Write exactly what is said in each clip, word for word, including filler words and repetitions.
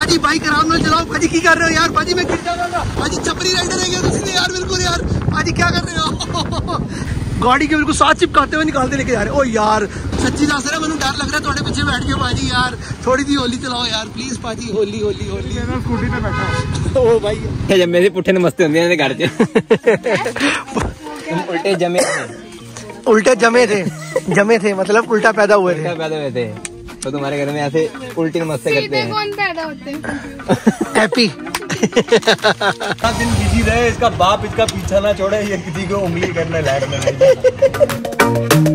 पाजी बाइक आराम में चलाओ। पाजी की कर रहे हो यार? पाजी मैं गिर जाऊंगा। पाजी छपरी राइडर है क्या तुम यार? बिल्कुल यार। पाजी क्या कर रहे हो? गाड़ी के बिल्कुल साथ चिपकाते हुए निकालते लेके जा रहे हो। ओ यार सच्ची दस रहा मैंने डर लग रहा है थोड़े पीछे बैठ के। पाजी यार थोड़ी सी होली चलाओ यार प्लीज। पाजी होली होली होली स्कूटी पे बैठा। ओ भाई जब मेरे पुट्ठे नमस्ते होंगे ने घर च उल्टे जमे उल्टे जमे थे जमे थे मतलब उल्टा पैदा हुए थे पैदा हुए थे। तो तुम्हारे घर में ऐसे उल्टी नमस्ते करते हैं। कौन पैदा होते हैं? हैप्पी दिन बिजी रहे, इसका बाप इसका पीछा ना छोड़े, ये किसी को उंगली करने लायक नहीं।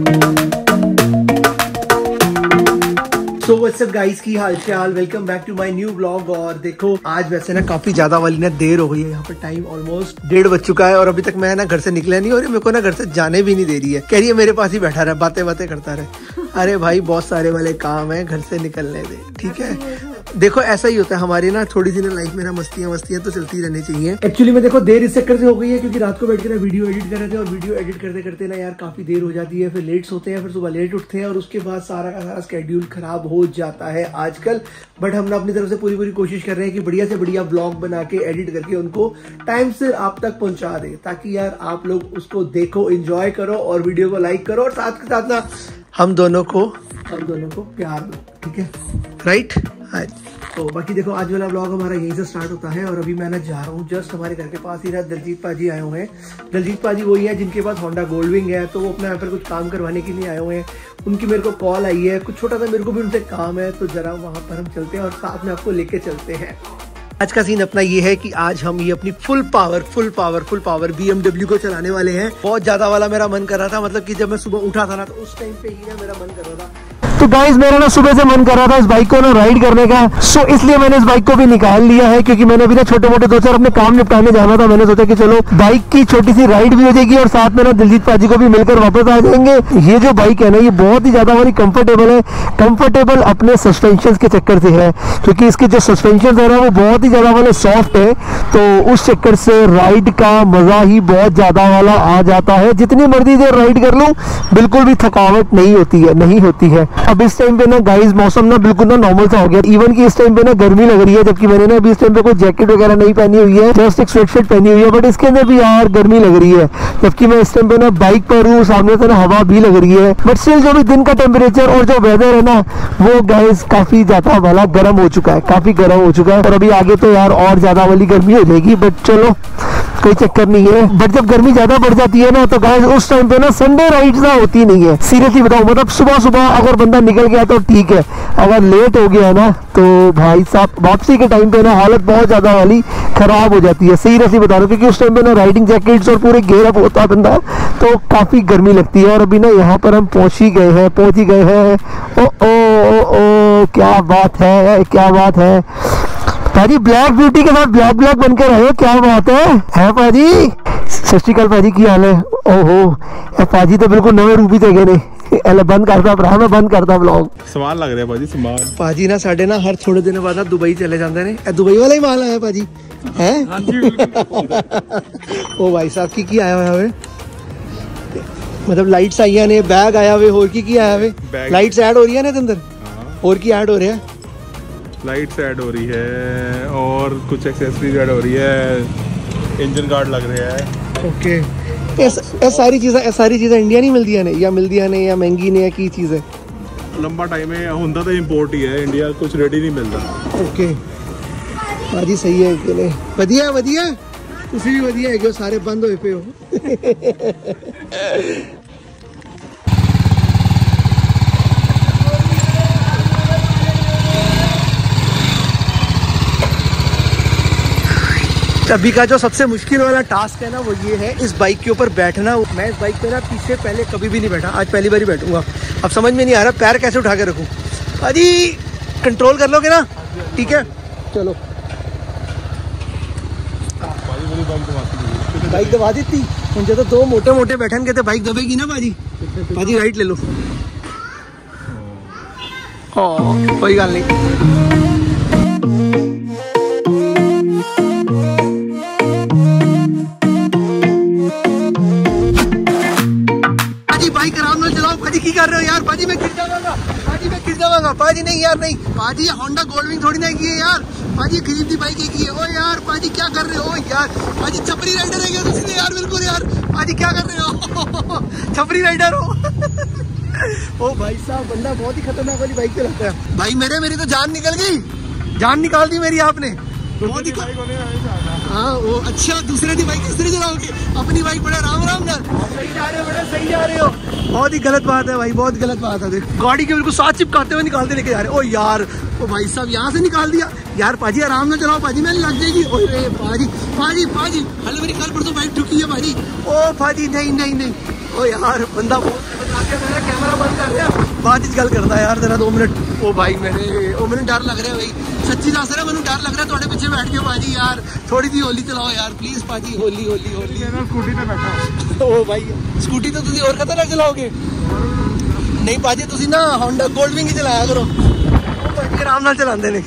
सो व्हाट्स अप गाइस, की हाल चाल, welcome back to my new blog. और देखो आज वैसे ना काफी ज्यादा वाली ना देर हो गई है, यहाँ पर टाइम ऑलमोस्ट डेढ़ बज चुका है और अभी तक मैं ना घर से निकला नहीं और मेरे को ना घर से जाने भी नहीं दे रही है। कह रही है मेरे पास ही बैठा रहे, बातें बातें करता रहे। अरे भाई बहुत सारे वाले काम है, घर से निकलने दे, ठीक है। देखो ऐसा ही होता है हमारी ना थोड़ी सी ना लाइफ में ना मस्तियां मस्तियां तो चलती रहनी चाहिए। एक्चुअली में देखो देर इस चक्कर से हो गई है क्योंकि रात को बैठ के ना वीडियो एडिट कर रहे थे और वीडियो एडिट करते करते ना यार काफी देर हो जाती है, फिर लेट सोते हैं, फिर सुबह लेट उठते हैं और उसके बाद सारा का सारा स्केड्यूल खराब हो जाता है आजकल। बट हम ना अपनी तरफ से पूरी पूरी कोशिश कर रहे हैं कि बढ़िया से बढ़िया ब्लॉग बना के एडिट करके उनको टाइम से आप तक पहुंचा दे, ताकि यार आप लोग उसको देखो, एंजॉय करो और वीडियो को लाइक करो और साथ के साथ ना हम दोनों को हम दोनों को प्यार दो, ठीक है, राइट। हाँ तो बाकी देखो आज वाला ब्लॉग हमारा यहीं से स्टार्ट होता है और अभी मैं ना जा रहा हूँ जस्ट हमारे घर के पास ही ना दलजीत पाजी आए हुए हैं। दलजीत पाजी वही है जिनके पास होंडा गोल्डविंग है, तो वो अपने यहाँ पर कुछ काम करवाने के लिए आए हुए हैं। उनकी मेरे को कॉल आई है, कुछ छोटा सा मेरे को भी उनसे काम है, तो जरा वहाँ पर हम चलते हैं और साथ में आपको लेके चलते हैं। आज का सीन अपना ये है कि आज हम ये अपनी full power full power full power BMW को चलाने वाले हैं। बहुत ज्यादा वाला मेरा मन कर रहा था, मतलब कि जब मैं सुबह उठा था ना तो उस टाइम पे ही ना मेरा मन कर रहा था। तो गाइस मेरा ना सुबह से मन कर रहा था इस बाइक को ना राइड करने का, सो इसलिए मैंने इस बाइक को भी निकाल लिया है क्योंकि मैंने भी ना छोटे मोटे दो चार अपने काम निपटाने जाना था। मैंने सोचा कि चलो बाइक की छोटी सी राइड भी हो जाएगी और साथ में ना दिलजीत पाजी को भी मिलकर वापस आ जाएंगे। ये जो बाइक है ना ये बहुत ही ज्यादा हमारी कंफर्टेबल है, कंफर्टेबल अपने सस्पेंशन के चक्कर से है क्योंकि इसके जो सस्पेंशन है ना वो बहुत ही ज्यादा वाले सॉफ्ट है, तो उस चक्कर से राइड का मजा ही बहुत ज्यादा वाला आ जाता है। जितनी मर्जी देर राइड कर लूं बिल्कुल भी थकावट नहीं होती है नहीं होती है अब इस टाइम पे ना गाइस मौसम ना बिल्कुल ना नॉर्मल सा हो गया, इवन कि इस टाइम पे ना गर्मी लग रही है, जबकि मैंने ना अभी इस टाइम पे कोई जैकेट वगैरह नहीं पहनी हुई है, जस्ट एक स्वेटशर्ट पहनी हुई है, बट इसके अंदर भी यार गर्मी लग रही है। जबकि मैं इस टाइम पे ना बाइक पर हूँ, सामने से ना हवा भी लग रही है, बट स्टिल जो भी दिन का टेम्परेचर और जो वेदर है ना वो गाइस काफी ज्यादा वाला गर्म हो चुका है, काफी गर्म हो चुका है और अभी आगे तो यार और ज्यादा वाली गर्मी हो जाएगी, बट चलो कोई चक्कर नहीं है। बट जब गर्मी ज्यादा बढ़ जाती है ना तो गाइस उस टाइम पे ना संडे राइड्स ना होती नहीं है, सीरियसली बताऊं। मतलब सुबह सुबह अगर बंदा निकल गया तो ठीक है, अगर लेट हो गया ना तो भाई साहब वापसी के टाइम पे ना हालत बहुत ज्यादा वाली खराब हो जाती है, सीरियसली बता रहा हूं, क्योंकि उस टाइम पे ना राइडिंग जैकेट्स और पूरे गेयर अप होता है बंदा, तो काफी गर्मी लगती है। और अभी ना यहाँ पर हम पहुंच ही गए हैं पहुंच ही गए हैं ओ ओ ओ ओ क्या बात है क्या बात है पाजी, ब्लैक ब्यूटी के साथ ब्लैक ब्लैक बनकर रहे हो, क्या बात है है पाजी। सत श्री अकाल पाजी, की हाल है? ओहो पाजी तो बिल्कुल नवे रूपी थे गए ने बंद करता भरा मैं बंद करता ब्लॉग। सामान लग रहा है पाजी, सामान पाजी ना साढ़े ना हर थोड़े दिन बाद दुबई चले जाते हैं, दुबई वाला ही माल आया पाजी है। ओ भाई साहब की की आया हुआ है, मतलब लाइट्स आई ने, बैग आया हुए, और की की आया हुए, लाइट्स ऐड हो रही है ना अंदर, और की ऐड हो रहा है, लाइट्स ऐड हो रही है और कुछ एक्सेसरीज ऐड हो रही है, इंजन गार्ड लग रहा है। ओके ये सारी चीज़ें सारी चीज़ें इंडिया नहीं मिलती है ने या मिलती है ने या महंगी ने या की चीज़ है? लंबा टाइम है होंदा तो इंपोर्ट ही है, इंडिया कुछ रेडी नहीं मिलता। ओके भाजी सही है के लिए वधिया वधिया, तुसी भी वधिया है कि सारे बंद होए पे हो। अभी का जो सबसे मुश्किल वाला टास्क है ना वो ये है इस बाइक के ऊपर बैठना। मैं इस बाइक पे ना पीछे पहले कभी भी नहीं बैठा, आज पहली बार ही बैठूंगा। अब समझ में नहीं आ रहा पैर कैसे उठा के रखूं। अजी कंट्रोल कर लोगे ना? ठीक है चलो। बाइक दबा दी थी मुझे तो दो मोटे मोटे बैठन के थे, बाइक दबेगी ना बाजी। बाजी राइट ले लो, कोई गल नहीं। बाइक आराम में चलाओ। पाजी की कर रहे हो यार? पाजी मैं गिर जाऊंगा, पाजी मैं गिर जाऊंगा। पाजी नहीं यार नहीं, पाजी होंडा गोल्डविंग थोड़ी ना की है यार, पाजी गरीब की बाइक एक ही है। ओ यार पाजी क्या कर रहे हो यार, पाजी छपरी राइडर है क्या तुम यार, बिल्कुल यार पाजी क्या कर रहे हो छपरी राइडर हो ओ भाई साहब बंदा बहुत ही खतरनाक वाली बाइक चलाता है भाई। मेरे मेरी तो जान निकल गई, जान निकाल दी मेरी आपने। बहुत ही हाँ वो अच्छा दूसरे की बाइक दूसरे चलाओगे, अपनी बाइक बड़ा राम राम कर सही जा रहे हो बड़ा सही जा रहे हो। बहुत ही गलत बात है भाई, बहुत गलत बात है। देख गाड़ी के बिल्कुल साथ चिपकाते हुए निकालते लेके जा रहे हो। ओ यार ओ भाई साहब यहाँ से निकाल दिया यार। पाजी आराम से चलाओ पाजी, मैंने लग जाएगी। ओ रे पाजी पाजी पाजी हल मेरी कल परसों बाइक ठुकी है पाजी। ओ पाजी नहीं नहीं नहीं ओ यार बंदा बहुत कैमरा बंद कर दिया, बात ही गल करता है यार तेरा दो मिनट। ओ भाई मेरे ओ मैंने डर लग रहा है भाई, सच्ची दस रहा मैंने डर लग रहा है थोड़े पीछे बैठ के पाजी यार। थोड़ी सी होली चलाओ यार प्लीज पाजी, होली होली होली। स्कूटी पे बैठा ओ भाई स्कूटी तो तुम और खतरनाक चलाओगे। नहीं पाजी तुम ना होंडा गोल्ड विंग ही चलाया करो, आराम नाल चलाते ने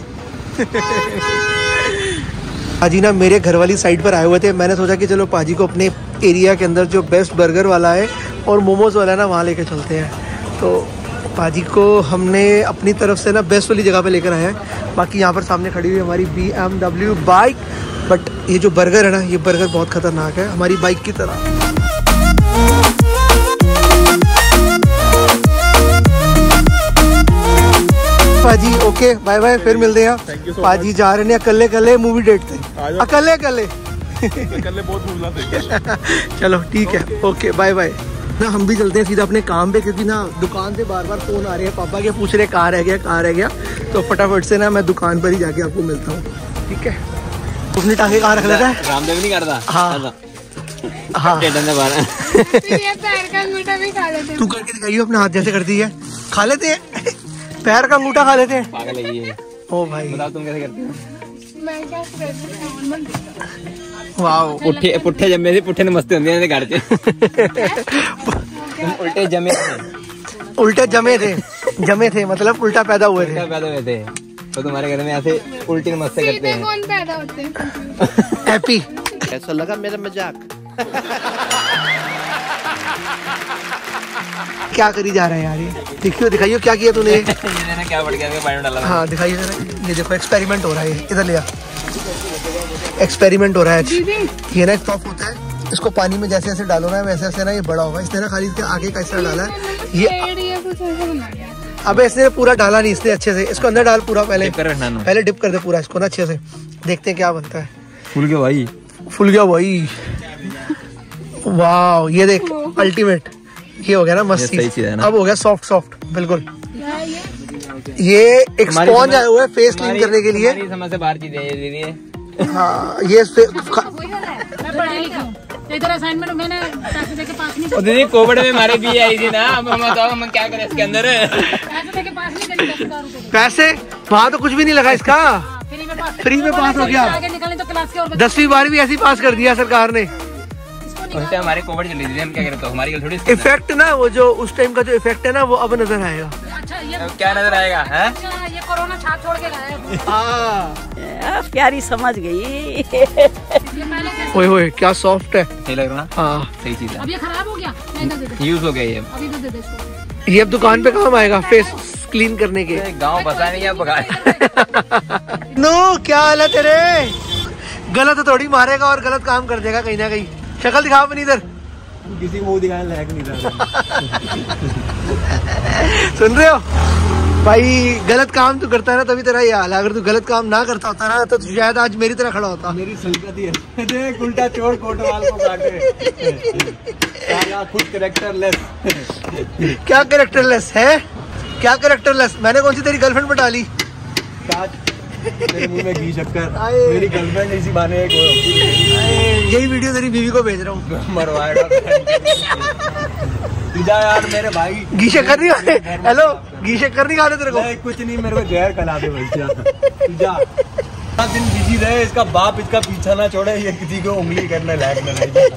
पाजी ना मेरे घर वाली साइड पर आए हुए थे। मैंने सोचा कि चलो पाजी को अपने एरिया के अंदर जो बेस्ट बर्गर वाला है और मोमोज वाला है ना वहाँ लेके चलते हैं। तो पाजी को हमने अपनी तरफ से ना बेस्ट वाली जगह पे लेकर आए हैं। बाकी यहाँ पर सामने खड़ी हुई हमारी B M W bike, but ये जो बर्गर है ना ये बर्गर बहुत खतरनाक है हमारी बाइक की तरह। पाजी ओके बाय बाय, फिर मिलते हैं। पाजी जा रहे हैं अकेले अकेले मूवी डेट थे, अकेले अकेले अकेले बहुत घूमना था। चलो ठीक है ओके बाय बाय ना। हम भी चलते हैं सीधा अपने काम पे, क्योंकि ना दुकान से बार बार फोन आ रहे हैं पापा के, पूछ रहे कहाँ रह गया कहाँ रह गया। तो फटाफट से ना मैं दुकान पर ही जाके आपको मिलता हूँ, ठीक है। उसने टांगे कहाँ रख लेता है, रामदेव नहीं करता। हाँ हाँ पैर का अंगूठा भी खा लेते हैं। तू करके दिखाइयो अपने हाथ जैसे करती है, खा लेते हैं पैर का अंगूठा खा लेते हैं। पागल है ये। ओ भाई बताओ तुम कैसे करते हो। मैं क्या करती हूँ, वाओ पुट्ठे पुट्ठे जमे थे, पुट्ठे मस्ती होंदी है घर च। उल्टे जमे उल्टे जमे थे, जमे थे मतलब उल्टा पैदा हुए थे। पैदा हुए थे तो तुम्हारे घर में ऐसे उल्टी मस्ती करते सीधे हैं। कौन पैदा होते हैं। हैप्पी कैसा लगा मेरा मजाक। क्या करी जा रहा है यार ये, देखियो दिखाइयो क्या किया तूने। ये ना क्या बढ़ गया पानी में डाला। हाँ दिखाइए जरा, ये देखो एक्सपेरिमेंट हो रहा है, इधर ले आ। एक्सपेरिमेंट हो रहा है। ये ना एक टॉप होता है, इसको पानी में जैसे जैसे डालो ना वैसे वैसे ना ये बड़ा होगा। इसने ना खाली इसके आगे का हिस्सा डाला है ये। अबे इसने पूरा डाला नहीं, इसने अच्छे से इसको अंदर डाल पूरा, पहले पहले डिप कर दे पूरा इसको ना अच्छे से, देखते हैं क्या बनता है। फूल गया भाई, फूल गया भाई। वाह ये देख अल्टीमेट, ये हो गया ना मस्त चीज। अब हो गया सॉफ्ट सॉफ्ट बिल्कुल। ये एक स्पॉन्ज आया हुआ है फेस क्लीन करने के लिए। समझ से बाहर चीजें ये दीदी। हाँ ये इधर असाइनमेंट मैंने पैसे देके पास नहीं और दीदी कोविड में हमारे भी आई थी ना, अब हम बताओ हम क्या करें इसके अंदर। पैसे देके पास नहीं करी दस हजार रुपए। पैसे वहाँ तो कुछ भी नहीं लगा इसका, फ्री में पास फ्री में पास हो गया। आगे निकले तो क्लास के और दसवीं बारहवीं ऐसी पास कर दिया सरकार ने। उससे हमारे कोविड चली थी, हम क्या करें तो हमारी गल थोड़ी। इफेक्ट ना वो जो उस टाइम का जो इफेक्ट है ना वो अब नजर आएगा। अच्छा ये अब क्या नजर आएगा है? अच्छा ये कोरोना छाप छोड़ के लाया है। हाँ प्यारी समझ गई। ये पहले कैसे ओए ओए क्या सॉफ्ट है। सही लग रहा ना? हाँ सही चीज है। अब ये खराब हो गया, नहीं इधर दे दे, यूज हो गया ये। अभी इधर दे दे इसको। ये अब दुकान पे काम आएगा फेस क्लीन करने के। गाँव बसा नहीं है बगा। नो क्या हाल है तेरे, गलत थोड़ी मारेगा और गलत काम कर देगा कहीं ना कहीं। शक्ल दिखा अपनी इधर, किसी मुंह दिखाने लायक नहीं था। सुन रहे हो भाई, गलत काम तू करता है ना तभी तेरा ये हाल है। अगर तू गलत काम ना करता होता ना तो शायद आज मेरी तरह खड़ा होता। मेरी सलगत ही है, देख उल्टा चोर कोटवाल को काटे। साला खुद कैरेक्टरलेस। क्या कैरेक्टरलेस है, क्या कैरेक्टरलेस? मैंने कौन सी तेरी गर्लफ्रेंड पर डाली? मेरे मुंह में घी शक्कर, मेरी गर्लफ्रेंड इसी बहाने एक यही वीडियो तेरी बीवी को भेज रहा हूँ। मरवाएगा यार मेरे भाई। घी शक्कर नहीं खाने? हेलो घी शक्कर नहीं खाने तेरे को? नहीं कुछ नहीं, मेरे को जहर खिला दे भाई। जा दिन बिजी रहे, इसका बाप इसका पीछा ना छोड़े, ये किसी को उंगली करने लायक ना रहे।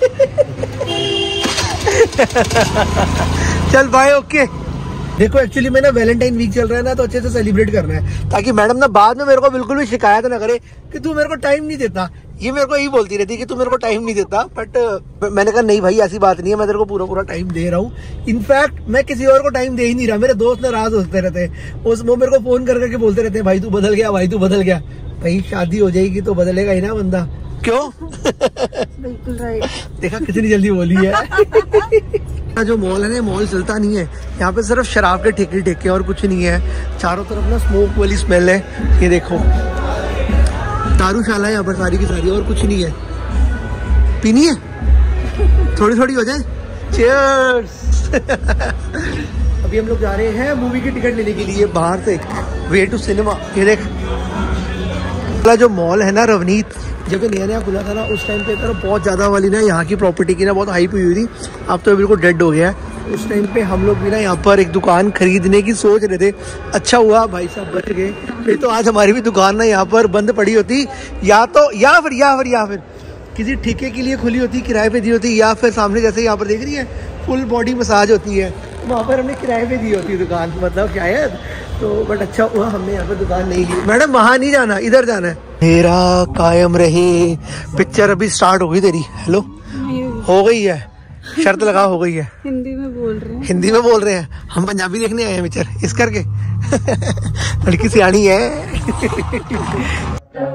चल बाय ओके। देखो एक्चुअली मैं ना वैलेंटाइन वीक चल रहा है ना तो अच्छे से सेलिब्रेट करना है, ताकि मैडम ना बाद में मेरे को बिल्कुल भी शिकायत ना करे कि तू मेरे को टाइम नहीं देता। ये मेरे को यही बोलती रहती कि तू मेरे को टाइम नहीं देता, बट मैंने कहा नहीं भाई ऐसी बात नहीं है, मैं तेरे को पूरा पूरा टाइम दे रहा हूँ। इनफैक्ट मैं किसी और को टाइम दे ही नहीं रहा। मेरे दोस्त नाराज होते रहते हैं, उस वो मेरे को फोन कर करके बोलते रहते हैं भाई तू बदल गया, भाई तू बदल गया। भाई शादी हो जाएगी तो बदलेगा ही ना बंदा, क्यों? बिल्कुल राइट। देखा कितनी जल्दी बोली है। जो मॉल है ना, मॉल चलता नहीं है यहाँ पे, सिर्फ शराब के ठेके ठेके और कुछ नहीं है। चारों तरफ ना स्मोक वाली स्मेल है। ये देखो दारूशाला है यहाँ पर सारी की सारी, और कुछ नहीं है। पीनी है? थोड़ी थोड़ी हो जाए। चीयर्स। अभी हम लोग जा रहे हैं मूवी की टिकट लेने के लिए बाहर से, वे टू सिनेमा। ये देख जो मॉल है ना रवनीत, जब नया नया खुला था ना उस टाइम पे तो बहुत ज़्यादा वाली ना यहाँ की प्रॉपर्टी की ना बहुत हाइप हुई थी। अब तो बिल्कुल डेड हो गया है। उस टाइम पे हम लोग भी ना यहाँ पर एक दुकान खरीदने की सोच रहे थे। अच्छा हुआ भाई साहब बच गए, फिर तो आज हमारी भी दुकान ना यहाँ पर बंद पड़ी होती, या तो या फिर या फिर या फिर किसी ठेके के लिए खुली होती, किराए पे दी होती, या फिर सामने जैसे यहाँ पर देख रही है फुल बॉडी मसाज होती है, वहाँ पर हमने किराए पे दी होती दुकान, मतलब शायद। तो बट अच्छा हुआ हमने यहाँ पर दुकान नहीं ली। मैडम वहाँ नहीं जाना, इधर जाना है। मेरा कायम रहे। पिक्चर अभी स्टार्ट हो गई तेरी? हेलो हो गई है, शर्त लगा हो गई है। हिंदी में बोल रहे हैं। हिंदी में बोल रहे हैं, हम पंजाबी देखने आए हैं पिक्चर इस करके। लड़की सियानी है।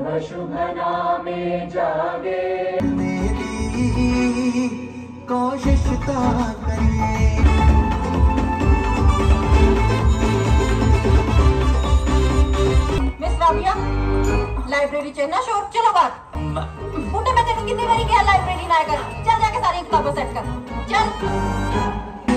लाइब्रेरी चाहिए शोर, चलो बात मुंडे में तेरे कितनी बारी क्या लाइब्रेरी ना कर, चल जाके सारी किताबें सेट कर, चल।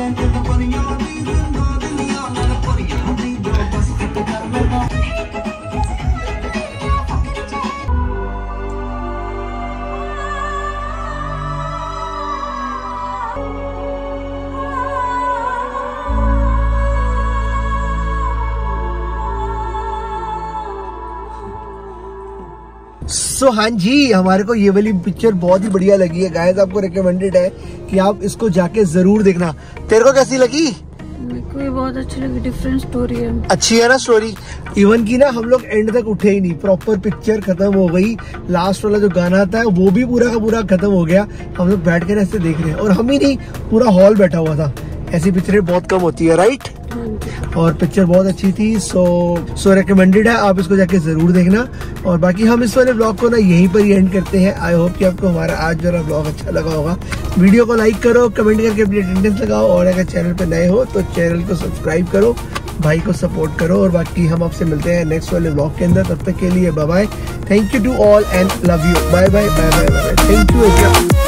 सो so, हाँ जी, हमारे को ये वाली पिक्चर बहुत ही बढ़िया लगी है गाइस। आपको रिकमेंडेड है कि आप इसको जाके जरूर देखना। तेरे को कैसी लगी? मेरे को ये बहुत अच्छी लगी, डिफरेंट स्टोरी है। अच्छी है ना स्टोरी? इवन की ना हम लोग एंड तक उठे ही नहीं, प्रॉपर पिक्चर खत्म हो गई। लास्ट वाला जो गाना था वो भी पूरा का पूरा खत्म हो गया। हम लोग बैठ कर ऐसे देख रहे हैं, और हम ही नहीं पूरा हॉल बैठा हुआ था। ऐसी पिक्चरें बहुत कम होती है, राइट? और पिक्चर बहुत अच्छी थी। सो सो रिकमेंडेड है, आप इसको जाके जरूर देखना। और बाकी हम इस वाले ब्लॉग को ना यहीं पर ही एंड करते हैं। आई होप कि आपको हमारा आज वाला ब्लॉग अच्छा लगा होगा। वीडियो को लाइक करो, कमेंट करके अपनी अटेंडेंस लगाओ, और अगर चैनल पे नए हो तो चैनल को सब्सक्राइब करो, भाई को सपोर्ट करो। और बाकी हम आपसे मिलते हैं नेक्स्ट वाले ब्लॉग के अंदर। तब तक के लिए bye bye, thank you to all and love you. Bye bye bye bye bye, thank you.